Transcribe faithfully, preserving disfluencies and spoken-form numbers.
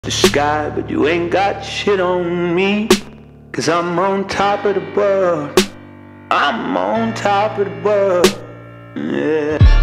the sky, but you ain't got shit on me. Cause I'm on top of the world, I'm on top of the world, yeah.